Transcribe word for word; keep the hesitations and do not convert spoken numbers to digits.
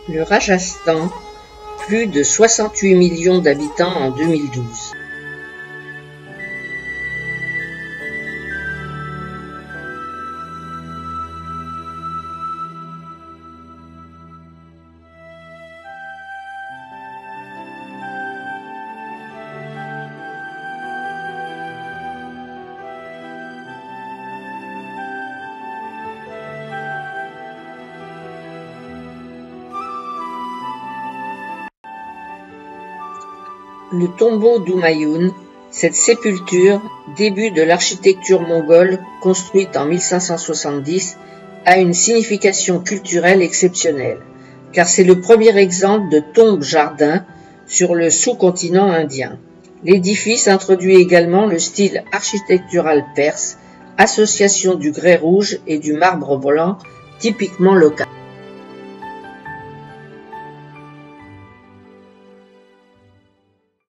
Le Rajasthan, plus de soixante-huit millions d'habitants en deux mille douze. Le tombeau d'Humayun, cette sépulture, début de l'architecture mongole construite en mille cinq cent soixante-dix, a une signification culturelle exceptionnelle, car c'est le premier exemple de tombe-jardin sur le sous-continent indien. L'édifice introduit également le style architectural perse, association du grès rouge et du marbre blanc typiquement local.